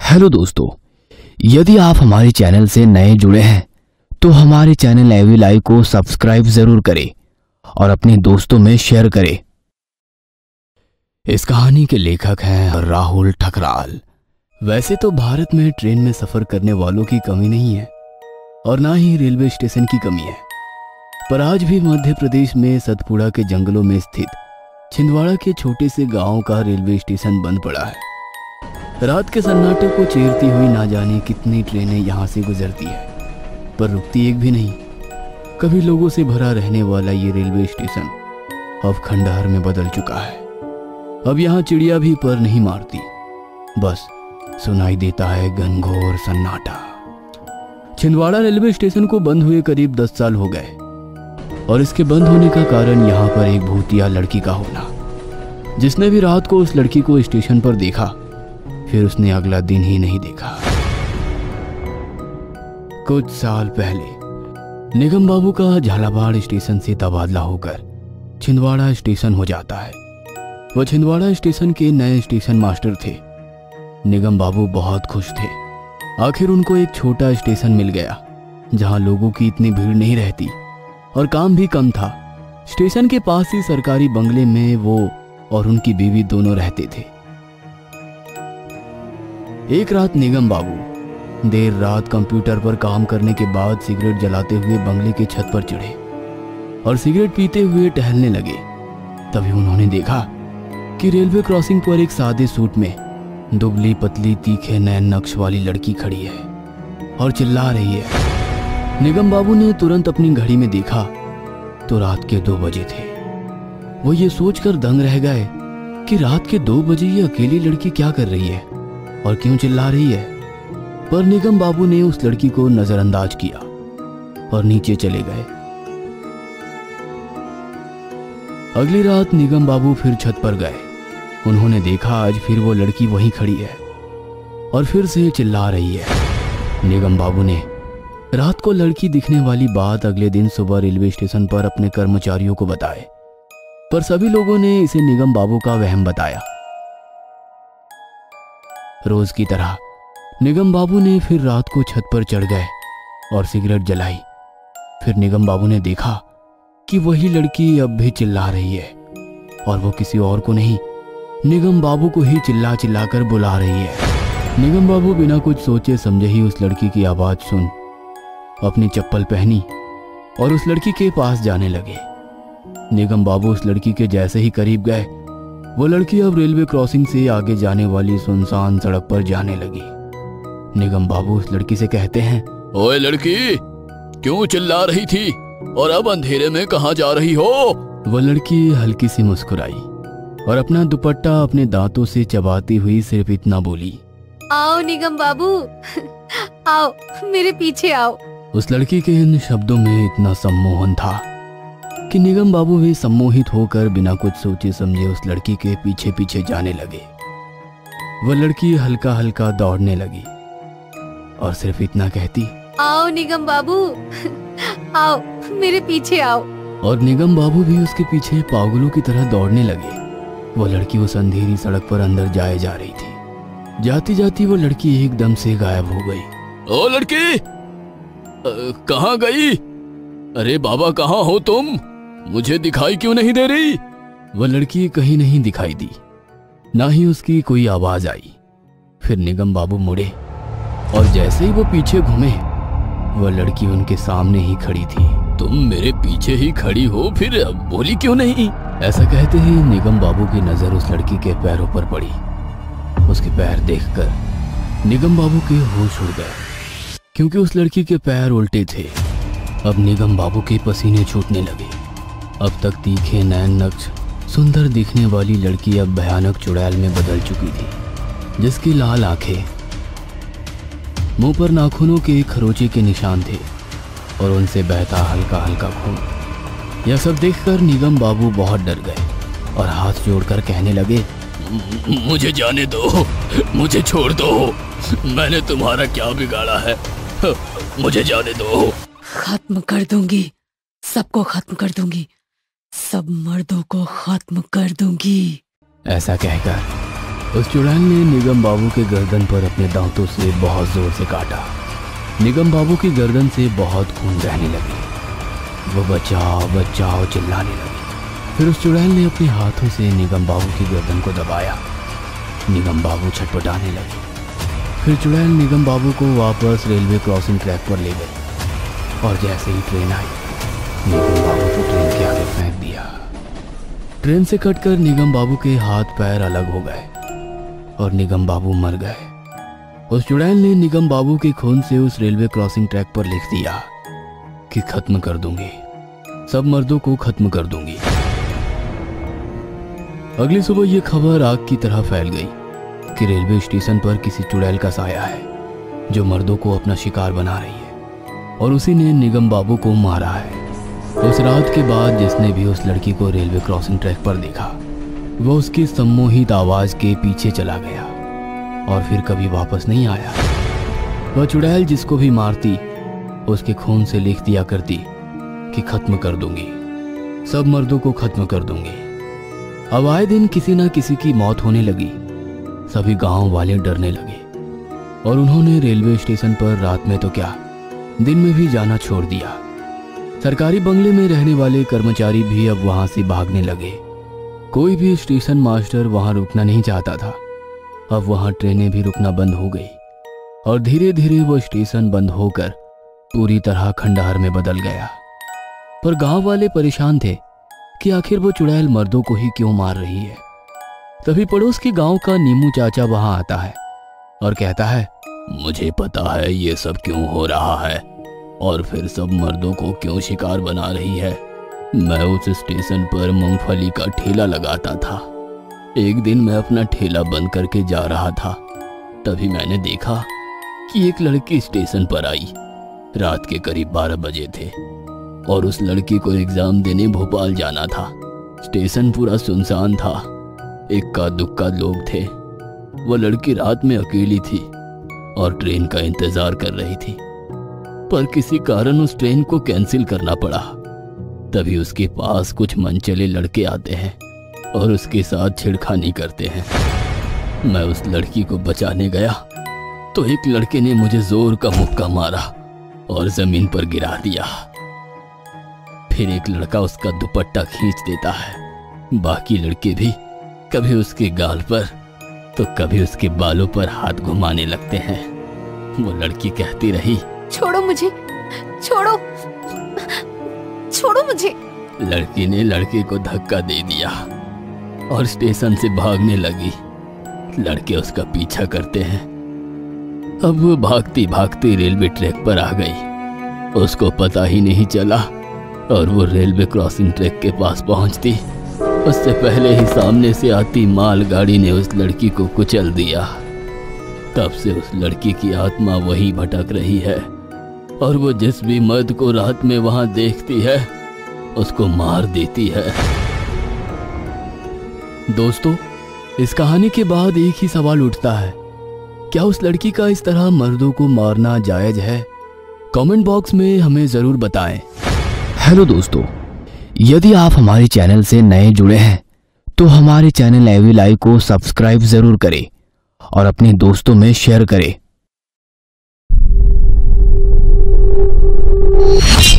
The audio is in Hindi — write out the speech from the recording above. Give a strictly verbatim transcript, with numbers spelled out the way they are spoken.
हेलो दोस्तों, यदि आप हमारे चैनल से नए जुड़े हैं तो हमारे चैनल एवी लाइव को सब्सक्राइब जरूर करें और अपने दोस्तों में शेयर करें। इस कहानी के लेखक हैं राहुल ठकराल। वैसे तो भारत में ट्रेन में सफर करने वालों की कमी नहीं है और ना ही रेलवे स्टेशन की कमी है, पर आज भी मध्य प्रदेश में सतपुड़ा के जंगलों में स्थित छिंदवाड़ा के छोटे से गांव का रेलवे स्टेशन बंद पड़ा है। रात के सन्नाटे को चीरती हुई ना जाने कितनी ट्रेनें यहाँ से गुजरती है, पर रुकती एक भी नहीं। कभी लोगों से भरा रहने वाला ये रेलवे स्टेशन अब खंडहर में बदल चुका है। अब यहाँ चिड़िया भी पर नहीं मारती, बस सुनाई देता है घनघोर सन्नाटा। छिंदवाड़ा रेलवे स्टेशन को बंद हुए करीब दस साल हो गए और इसके बंद होने का कारण यहाँ पर एक भूतिया लड़की का होना। जिसने भी रात को उस लड़की को स्टेशन पर देखा, फिर उसने अगला दिन ही नहीं देखा। कुछ साल पहले निगम बाबू का झालावाड़ स्टेशन से तबादला होकर छिंदवाड़ा स्टेशन हो जाता है। वह छिंदवाड़ा स्टेशन के नए स्टेशन मास्टर थे। निगम बाबू बहुत खुश थे। आखिर उनको एक छोटा स्टेशन मिल गया जहां लोगों की इतनी भीड़ नहीं रहती और काम भी कम था। स्टेशन के पास ही सरकारी बंगले में वो और उनकी बीवी दोनों रहते थे। एक रात निगम बाबू देर रात कंप्यूटर पर काम करने के बाद सिगरेट जलाते हुए बंगले के छत पर चढ़े और सिगरेट पीते हुए टहलने लगे। तभी उन्होंने देखा कि रेलवे क्रॉसिंग पर एक सादे सूट में दुबली पतली तीखे नैन नक्श वाली लड़की खड़ी है और चिल्ला रही है। निगम बाबू ने तुरंत अपनी घड़ी में देखा तो रात के दो बजे थे। वो ये सोचकर दंग रह गए कि रात के दो बजे ये अकेली लड़की क्या कर रही है और क्यों चिल्ला रही है। पर निगम बाबू ने उस लड़की को नजरअंदाज किया और नीचे चले गए। अगली रात निगम बाबू फिर छत पर गए। उन्होंने देखा आज फिर वो लड़की वहीं खड़ी है और फिर से चिल्ला रही है। निगम बाबू ने रात को लड़की दिखने वाली बात अगले दिन सुबह रेलवे स्टेशन पर अपने कर्मचारियों को बताए, पर सभी लोगों ने इसे निगम बाबू का वहम बताया। रोज की तरह निगम बाबू ने फिर रात को छत पर चढ़ गए और सिगरेट जलाई। फिर निगम बाबू ने देखा कि वही लड़की अब भी चिल्ला रही है और वो किसी और को नहीं, निगम बाबू को ही चिल्ला चिल्ला कर बुला रही है। निगम बाबू बिना कुछ सोचे समझे ही उस लड़की की आवाज सुन अपनी चप्पल पहनी और उस लड़की के पास जाने लगे। निगम बाबू उस लड़की के जैसे ही करीब गए, वो लड़की अब रेलवे क्रॉसिंग से आगे जाने वाली सुनसान सड़क पर जाने लगी। निगम बाबू उस लड़की से कहते हैं, ओए लड़की, क्यों चिल्ला रही थी और अब अंधेरे में कहां जा रही हो? वो लड़की हल्की सी मुस्कुराई और अपना दुपट्टा अपने दांतों से चबाती हुई सिर्फ इतना बोली, आओ निगम बाबू, आओ मेरे पीछे आओ। उस लड़की के इन शब्दों में इतना सम्मोहन था कि निगम बाबू भी सम्मोहित होकर बिना कुछ सोचे समझे उस लड़की के पीछे पीछे जाने लगे। वह लड़की हल्का हल्का दौड़ने लगी और सिर्फ इतना कहती, आओ निगम बाबू, आओ मेरे पीछे आओ। और निगम बाबू भी उसके पीछे पागलों की तरह दौड़ने लगे। वो लड़की उस अंधेरी सड़क पर अंदर जाए जा रही थी। जाती जाती वो लड़की एकदम से गायब हो गई। ओ लड़की, कहाँ गई? अरे बाबा, कहाँ हो तुम? मुझे दिखाई क्यों नहीं दे रही? वह लड़की कहीं नहीं दिखाई दी, ना ही उसकी कोई आवाज आई। फिर निगम बाबू मुड़े और जैसे ही वो पीछे घूमे, वह लड़की उनके सामने ही खड़ी थी। तुम मेरे पीछे ही खड़ी हो, फिर बोली क्यों नहीं? ऐसा कहते ही निगम बाबू की नजर उस लड़की के पैरों पर पड़ी। उसके पैर देखकर निगम बाबू के होश उड़ गए, क्योंकि उस लड़की के पैर उल्टे थे। अब निगम बाबू के पसीने छूटने लगे। अब तक तीखे नैन नक्श सुंदर दिखने वाली लड़की अब भयानक चुड़ैल में बदल चुकी थी, जिसकी लाल आंखें, मुंह पर नाखूनों के खरोचे के निशान थे और उनसे बहता हल्का हल्का खून। यह सब देखकर निगम बाबू बहुत डर गए और हाथ जोड़कर कहने लगे, मुझे जाने दो, मुझे छोड़ दो, मैंने तुम्हारा क्या बिगाड़ा है, मुझे जाने दो। खत्म कर दूंगी, सबको खत्म कर दूंगी, सब मर्दों को खत्म कर दूंगी। ऐसा कहकर उस चुड़ैल ने निगम बाबू के गर्दन पर अपने दांतों से बहुत जोर से काटा। निगम बाबू की गर्दन से बहुत खून बहने लगी। वो बचाओ बचाओ चिल्लाने लगी। फिर उस चुड़ैल ने अपने हाथों से निगम बाबू की गर्दन को दबाया। निगम बाबू छटपटाने लगे। फिर चुड़ैल निगम बाबू को वापस रेलवे क्रॉसिंग ट्रैक पर ले गई और जैसे ही ट्रेन आई निगम बाबू को ट्रेन के आगे फेंक दिया। ट्रेन से कटकर निगम बाबू के हाथ पैर अलग हो गए और निगम बाबू मर गए। उस चुड़ैल ने निगम बाबू के खून से उस रेलवे क्रॉसिंग ट्रैक पर लिख दिया कि खत्म कर दूंगी, सब मर्दों को खत्म कर दूंगी। अगली सुबह यह खबर आग की तरह फैल गई कि रेलवे स्टेशन पर किसी चुड़ैल का साया है जो मर्दों को अपना शिकार बना रही है और उसी ने निगम बाबू को मारा है। उस रात के बाद जिसने भी उस लड़की को रेलवे क्रॉसिंग ट्रैक पर देखा वो उसकी सम्मोहित आवाज के पीछे चला गया और फिर कभी वापस नहीं आया। वह चुड़ैल जिसको भी मारती उसके खून से लिख दिया करती कि खत्म कर दूंगी, सब मर्दों को खत्म कर दूंगी। अब आए दिन किसी न किसी की मौत होने लगी। सभी गांव वाले डरने लगे और उन्होंने रेलवे स्टेशन पर रात में तो क्या दिन में भी जाना छोड़ दिया। सरकारी बंगले में रहने वाले कर्मचारी भी अब वहां से भागने लगे। कोई भी स्टेशन मास्टर वहां रुकना नहीं चाहता था। अब वहां ट्रेनें भी रुकना बंद हो गई और धीरे धीरे वो स्टेशन बंद होकर पूरी तरह खंडहर में बदल गया। पर गांव वाले परेशान थे कि आखिर वो चुड़ैल मर्दों को ही क्यों मार रही है। तभी पड़ोस के गांव का नीमू चाचा वहां आता है और कहता है, मुझे पता है ये सब क्यों हो रहा है और फिर सब मर्दों को क्यों शिकार बना रही है। मैं उस स्टेशन पर मूंगफली का ठेला लगाता था। एक दिन मैं अपना ठेला बंद करके जा रहा था, तभी मैंने देखा कि एक लड़की स्टेशन पर आई। रात के करीब बारह बजे थे और उस लड़की को एग्जाम देने भोपाल जाना था। स्टेशन पूरा सुनसान था, इक्का दुक्का लोग थे। वो लड़की रात में अकेली थी और ट्रेन का इंतजार कर रही थी, पर किसी कारण उस ट्रेन को कैंसिल करना पड़ा। तभी उसके पास कुछ मनचले लड़के आते हैं और उसके साथ छेड़खानी करते हैं। मैं उस लड़की को बचाने गया तो एक लड़के ने मुझे जोर का मुक्का मारा और जमीन पर गिरा दिया। फिर एक लड़का उसका दुपट्टा खींच देता है। बाकी लड़के भी कभी उसके गाल पर तो कभी उसके बालों पर हाथ घुमाने लगते हैं। वो लड़की कहती रही, छोड़ो मुझे, छोड़ो छोड़ो मुझे। लड़की ने लड़के को धक्का दे दिया और स्टेशन से भागने लगी। लड़के उसका पीछा करते हैं। अब वो भागती भागती रेलवे ट्रैक पर आ गई। उसको पता ही नहीं चला और वो रेलवे क्रॉसिंग ट्रैक के पास पहुंचती उससे पहले ही सामने से आती मालगाड़ी ने उस लड़की को कुचल दिया। तब से उस लड़की की आत्मा वहीं भटक रही है और वो जिस भी मर्द को रात में वहां देखती है उसको मार देती है। दोस्तों, इस कहानी के बाद एक ही सवाल उठता है, क्या उस लड़की का इस तरह मर्दों को मारना जायज है? कमेंट बॉक्स में हमें जरूर बताएं। हेलो दोस्तों, यदि आप हमारे चैनल से नए जुड़े हैं तो हमारे चैनल एवी लाइव को सब्सक्राइब जरूर करें और अपने दोस्तों में शेयर करें।